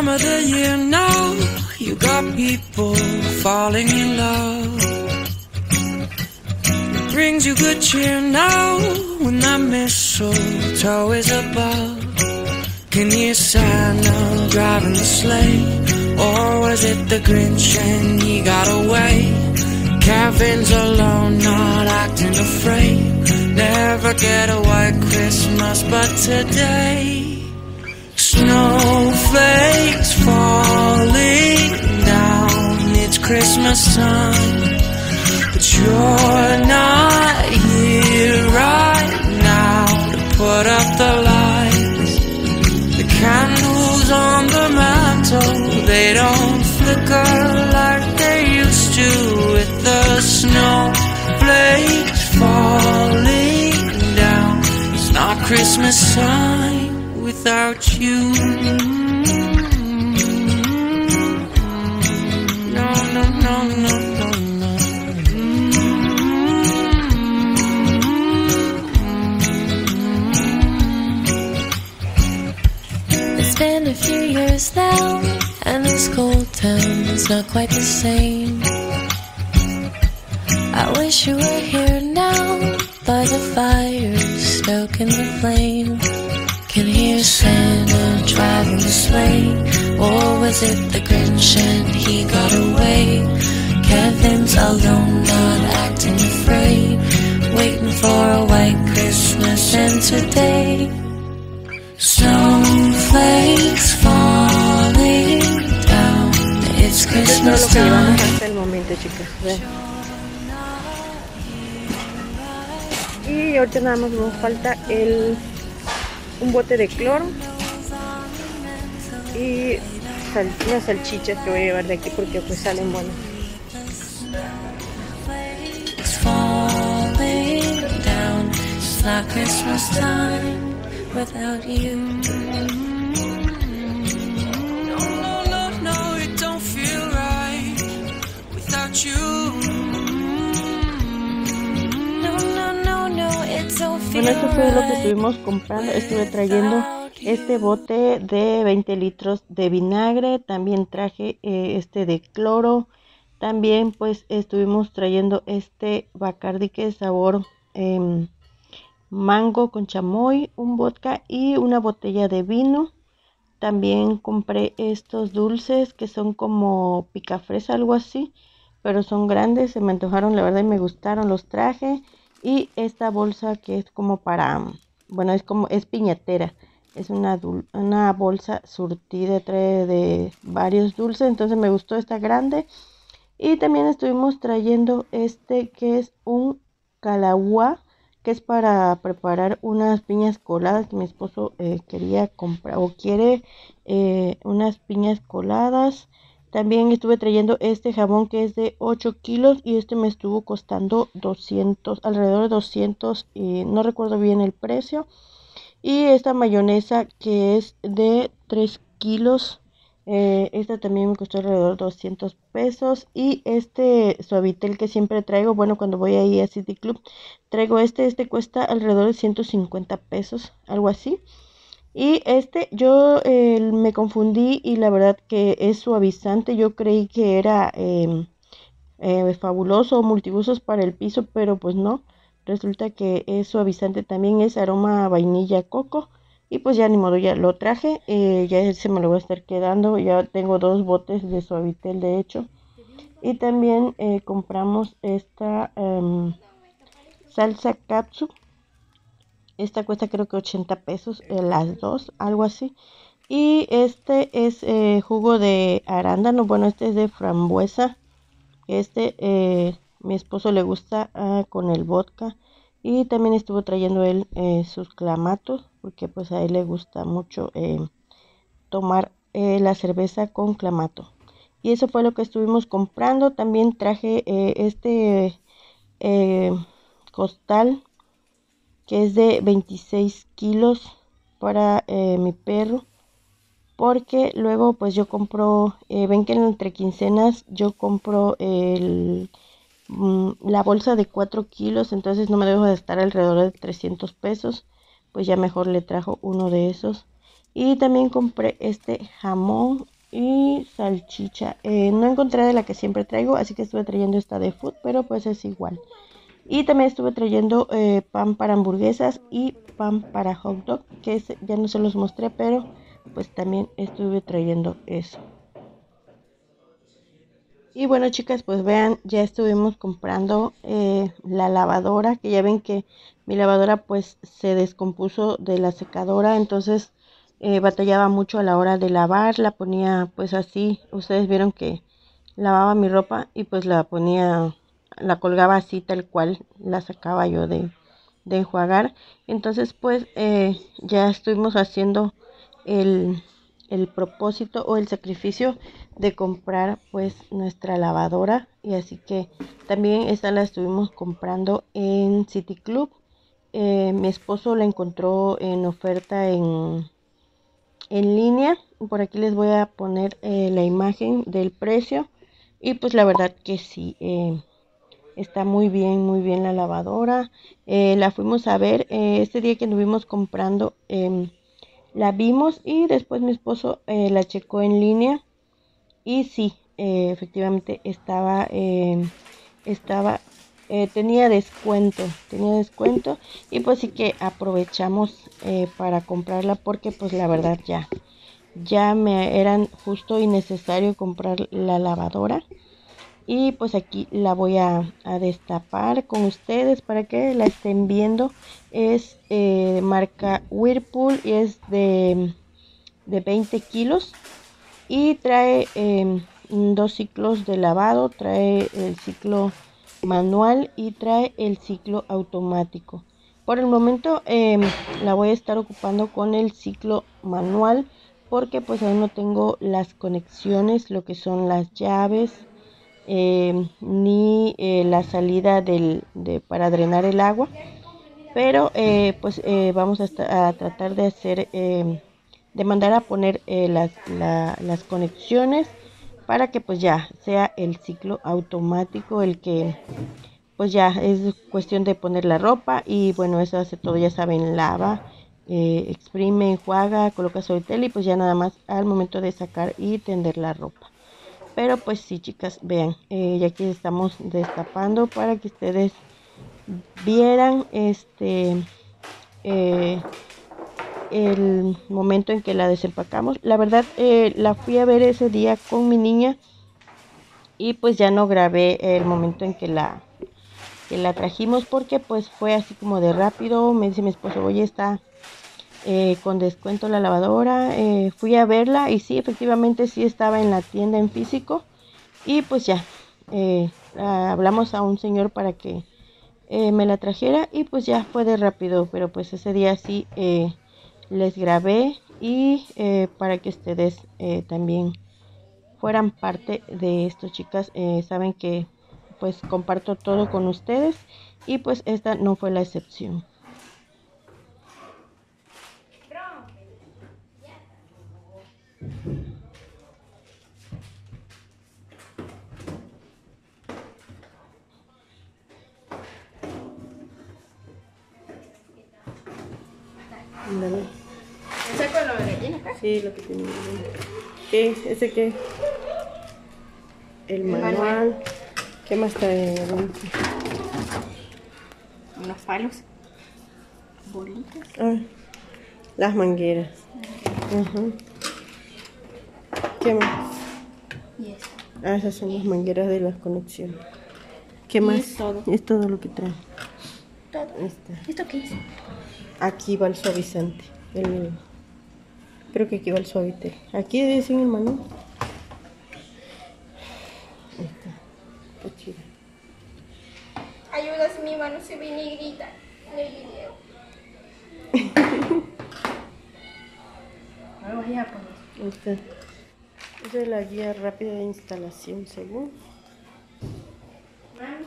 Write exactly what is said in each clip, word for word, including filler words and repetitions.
time of the year now. You got people falling in love. It brings you good cheer now when that mistletoe is above. Can you Santa driving the sleigh? Or was it the Grinch and he got away? Kevin's alone, not acting afraid. Never get a white Christmas, but today snowflakes falling down. It's Christmas time, but you're not here right now to put up the lights. The candles on the mantle, they don't flicker like they used to. With the snowflakes falling down, it's not Christmas time without you. No, no, no, no, no, no. It's been a few years now, and this cold town is not quite the same. I wish you were here now, by the fire, stoking the flame. Can hear Santa driving the sleigh. Or was it the Grinch and he got away? Kevin's alone, not acting afraid, waiting for a white Christmas. And today snowflakes falling down. It's Christmas time. Hasta el momento, chicas. Vean. Y ahorita nada más nos falta el un bote de cloro y sal, unas salchichas que voy a llevar de aquí porque pues salen buenas. Bueno, esto fue lo que estuvimos comprando. Estuve trayendo este bote de veinte litros de vinagre. También traje eh, este de cloro. También pues estuvimos trayendo este Bacardi que es sabor eh, mango con chamoy, un vodka y una botella de vino. También compré estos dulces que son como picafresa, algo así, pero son grandes. Se me antojaron la verdad y me gustaron, los traje. Y esta bolsa que es como para, bueno, es como, es piñatera. Es una, una bolsa surtida, trae de varios dulces, entonces me gustó esta grande. Y también estuvimos trayendo este que es un calahuá, que es para preparar unas piñas coladas que mi esposo eh, quería comprar o quiere eh, unas piñas coladas. También estuve trayendo este jabón que es de ocho kilos y este me estuvo costando doscientos, alrededor de doscientos, y no recuerdo bien el precio. Y esta mayonesa que es de tres kilos, eh, esta también me costó alrededor de doscientos pesos. Y este Suavitel que siempre traigo, bueno, cuando voy ahí a City Club, traigo este, este cuesta alrededor de ciento cincuenta pesos, algo así. Y este yo eh, me confundí y la verdad que es suavizante. Yo creí que era eh, eh, fabuloso o multiusos para el piso, pero pues no. Resulta que es suavizante, también es aroma a vainilla coco. Y pues ya ni modo, ya lo traje, eh, ya se me lo voy a estar quedando. Ya tengo dos botes de Suavitel de hecho. Y también eh, compramos esta eh, salsa katsu. Esta cuesta creo que ochenta pesos, eh, las dos, algo así. Y este es eh, jugo de arándano, bueno, este es de frambuesa. Este, eh, mi esposo le gusta ah, con el vodka. Y también estuvo trayendo él eh, sus clamatos, porque pues a él le gusta mucho eh, tomar eh, la cerveza con clamato. Y eso fue lo que estuvimos comprando. También traje eh, este eh, costal que es de veintiséis kilos para eh, mi perro, porque luego pues yo compro, eh, ven que entre quincenas yo compro el, mm, la bolsa de cuatro kilos, entonces no me dejo de estar alrededor de trescientos pesos, pues ya mejor le trajo uno de esos. Y también compré este jamón y salchicha. Eh, no encontré de la que siempre traigo, así que estuve trayendo esta de Food, pero pues es igual. Y también estuve trayendo eh, pan para hamburguesas y pan para hot dog, que es, ya no se los mostré, pero pues también estuve trayendo eso. Y bueno, chicas, pues vean, ya estuvimos comprando eh, la lavadora, que ya ven que mi lavadora pues se descompuso de la secadora, entonces eh, batallaba mucho a la hora de lavar, la ponía pues así, ustedes vieron que lavaba mi ropa y pues la ponía, la colgaba así tal cual la sacaba yo de, de enjuagar. Entonces pues eh, ya estuvimos haciendo el, el propósito o el sacrificio de comprar pues nuestra lavadora, y así que también esta la estuvimos comprando en City Club. Eh, mi esposo la encontró en oferta en, en línea. Por aquí les voy a poner eh, la imagen del precio, y pues la verdad que sí, eh, está muy bien, muy bien la lavadora. Eh, la fuimos a ver eh, este día que estuvimos comprando. Eh, la vimos y después mi esposo eh, la checó en línea. Y sí, eh, efectivamente estaba, eh, estaba, eh, tenía descuento, tenía descuento, y pues sí que aprovechamos eh, para comprarla, porque pues la verdad ya, ya me eran justo y necesario comprar la lavadora. Y pues aquí la voy a, a destapar con ustedes para que la estén viendo. Es eh, marca Whirlpool y es de, de veinte kilos. Y trae eh, dos ciclos de lavado, trae el ciclo manual y trae el ciclo automático. Por el momento eh, la voy a estar ocupando con el ciclo manual, porque pues aún no tengo las conexiones, lo que son las llaves, eh, ni eh, la salida del, de, para drenar el agua. Pero eh, pues eh, vamos a, esta- a tratar de hacer eh, de mandar a poner eh, las, la- las conexiones, para que pues ya sea el ciclo automático el que pues ya es cuestión de poner la ropa. Y bueno, eso hace todo, ya saben, lava, eh, exprime, enjuaga, coloca sobre tela, y pues ya nada más al momento de sacar y tender la ropa. Pero pues sí, chicas, vean, eh, ya aquí estamos destapando para que ustedes vieran este eh, el momento en que la desempacamos. La verdad, eh, la fui a ver ese día con mi niña, y pues ya no grabé el momento en que la, que la trajimos, porque pues fue así como de rápido. Me dice mi esposo, oye, está eh, con descuento la lavadora. Eh, fui a verla y sí, efectivamente sí estaba en la tienda en físico. Y pues ya, eh, hablamos a un señor para que eh, me la trajera, y pues ya fue de rápido. Pero pues ese día sí eh, les grabé, y eh, para que ustedes eh, también fueran parte de esto, chicas. Eh, saben que pues comparto todo con ustedes, y pues esta no fue la excepción. Ándale. ¿Ese con lo que tiene acá? Sí, lo que tiene. ¿Qué? ¿Ese qué? El manual. manual. ¿Qué más trae? Unos palos. Bolitas. Ah, las mangueras. Ujú. ¿Qué más? Y esto. Ah, esas son las mangueras de las conexiones. ¿Qué Y más? es todo. Es todo lo que trae. Todo. Esta. ¿Esto qué es? Aquí va el suavizante. El, creo que aquí va el suavitel. Aquí dicen el manual. Ahí está. Está chida. Ayuda, si mi mano se ve negrita en el video. No lo voy a poner. Ahí está. Esa es la guía rápida de instalación, según. Mami.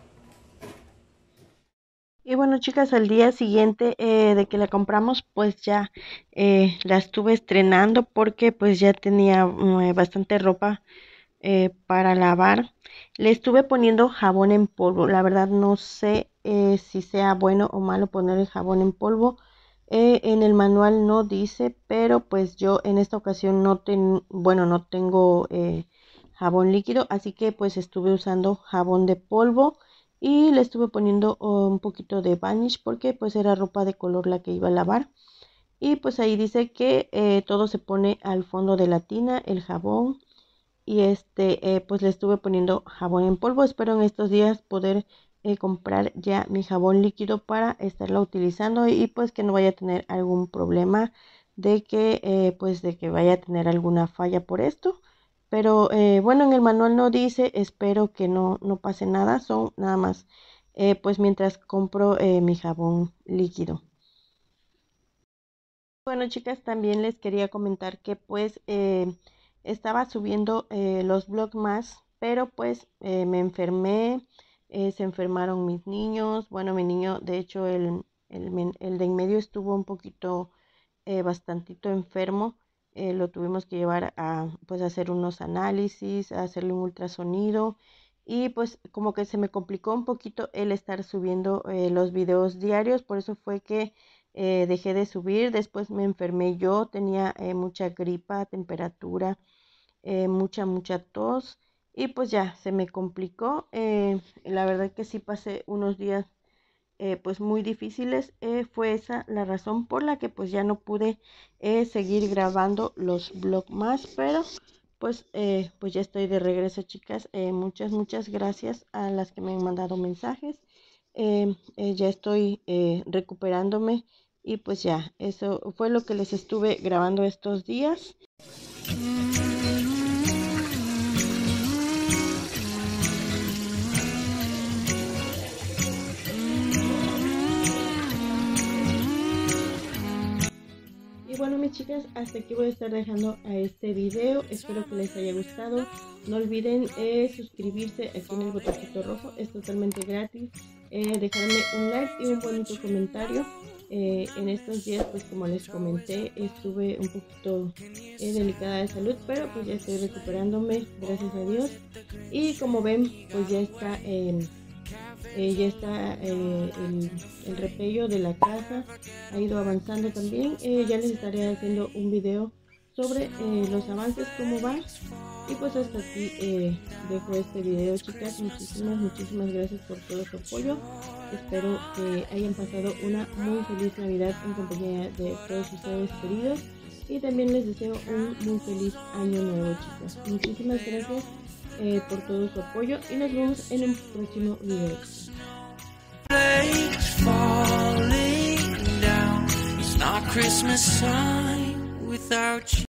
Y bueno, chicas, al día siguiente eh, de que la compramos, pues ya eh, la estuve estrenando, porque pues ya tenía mm, bastante ropa eh, para lavar. Le estuve poniendo jabón en polvo. La verdad no sé eh, si sea bueno o malo poner el jabón en polvo, Eh, en el manual no dice, pero pues yo en esta ocasión no ten, bueno, no tengo eh, jabón líquido, así que pues estuve usando jabón de polvo y le estuve poniendo oh, un poquito de Vanish porque pues era ropa de color la que iba a lavar. Y pues ahí dice que eh, todo se pone al fondo de la tina, el jabón. Y este, eh, pues le estuve poniendo jabón en polvo. Espero en estos días poder eh, comprar ya mi jabón líquido para estarlo utilizando y pues que no vaya a tener algún problema de que eh, pues de que vaya a tener alguna falla por esto. Pero eh, bueno, en el manual no dice, espero que no, no pase nada, son nada más eh, pues mientras compro eh, mi jabón líquido. Bueno, chicas, también les quería comentar que pues eh, estaba subiendo eh, los vlogs más, pero pues eh, me enfermé, eh, se enfermaron mis niños. Bueno, mi niño, de hecho, el, el, men- el de en medio estuvo un poquito, eh, bastantito enfermo. Eh, lo tuvimos que llevar a pues a hacer unos análisis, a hacerle un ultrasonido y pues como que se me complicó un poquito el estar subiendo eh, los videos diarios, por eso fue que eh, dejé de subir. Después me enfermé yo, tenía eh, mucha gripa, temperatura, eh, mucha, mucha tos y pues ya se me complicó. Eh, la verdad que sí pasé unos días eh, pues muy difíciles. Eh, fue esa la razón por la que pues ya no pude eh, seguir grabando los vlogs más, pero pues eh, pues ya estoy de regreso, chicas. Eh, muchas muchas gracias a las que me han mandado mensajes. Eh, eh, ya estoy eh, recuperándome y pues ya eso fue lo que les estuve grabando estos días. Y bueno, mis chicas, hasta aquí voy a estar dejando a este video. Espero que les haya gustado. No olviden eh, suscribirse aquí en el botoncito rojo, es totalmente gratis. Eh, dejarme un like y un bonito comentario. Eh, en estos días, pues como les comenté, estuve un poquito eh, delicada de salud, pero pues ya estoy recuperándome, gracias a Dios. Y como ven, pues ya está en... Eh, Eh, ya está eh, el, el repello de la casa, ha ido avanzando también. Eh, ya les estaré haciendo un video sobre eh, los avances, cómo va. Y pues hasta aquí eh, dejo este video, chicas. Muchísimas, muchísimas gracias por todo su apoyo. Espero que hayan pasado una muy feliz Navidad en compañía de todos ustedes queridos. Y también les deseo un muy feliz año nuevo, chicas. Muchísimas gracias Eh, por todo su apoyo y nos vemos en un próximo video. Falling down. It's not Christmas time without you.